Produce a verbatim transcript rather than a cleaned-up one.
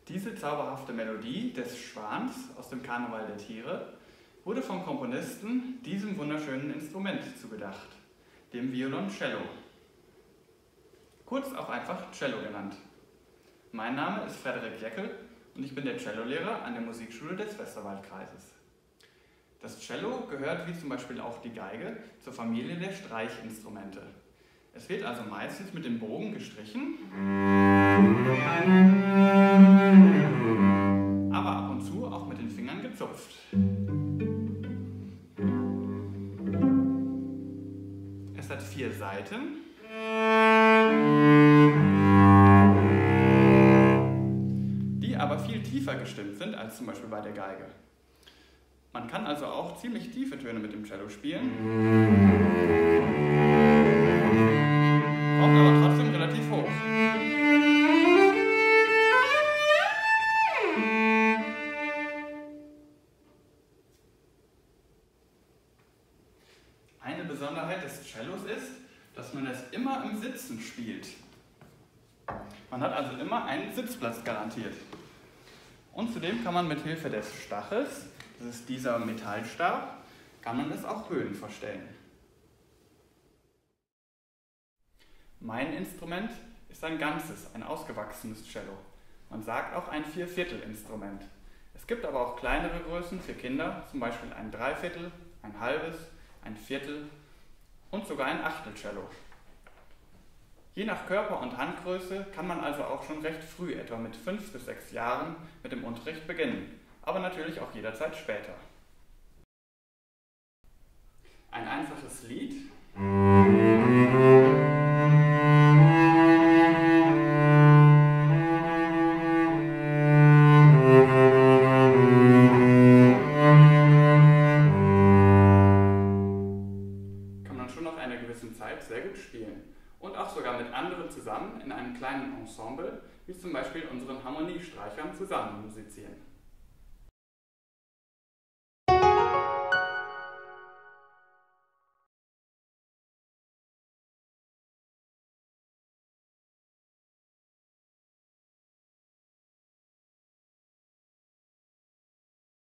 Diese zauberhafte Melodie des Schwans aus dem Karneval der Tiere wurde vom Komponisten diesem wunderschönen Instrument zugedacht, dem Violoncello. Kurz auch einfach Cello genannt. Mein Name ist Frederik Jeckel und ich bin der Cellolehrer an der Musikschule des Westerwaldkreises. Das Cello gehört, wie zum Beispiel auch die Geige, zur Familie der Streichinstrumente. Es wird also meistens mit dem Bogen gestrichen, aber ab und zu auch mit den Fingern gezupft. Es hat vier Saiten, die aber viel tiefer gestimmt sind als zum Beispiel bei der Geige. Man kann also auch ziemlich tiefe Töne mit dem Cello spielen, kommt aber trotzdem relativ hoch. Eine Besonderheit des Cellos ist, dass man es immer im Sitzen spielt. Man hat also immer einen Sitzplatz garantiert. Und zudem kann man mit Hilfe des Stachels, das ist dieser Metallstab, kann man es auch Höhen verstellen. Mein Instrument ist ein ganzes, ein ausgewachsenes Cello. Man sagt auch ein Vierviertel-Instrument. Es gibt aber auch kleinere Größen für Kinder, zum Beispiel ein Dreiviertel, ein halbes, ein Viertel und sogar ein Achtel-Cello. Je nach Körper- und Handgröße kann man also auch schon recht früh, etwa mit fünf bis sechs Jahren, mit dem Unterricht beginnen, aber natürlich auch jederzeit später. Ein einfaches Lied kann man schon nach einer gewissen Zeit sehr gut spielen. Und auch sogar mit anderen zusammen in einem kleinen Ensemble, wie zum Beispiel unseren Harmoniestreichern, zusammen musizieren.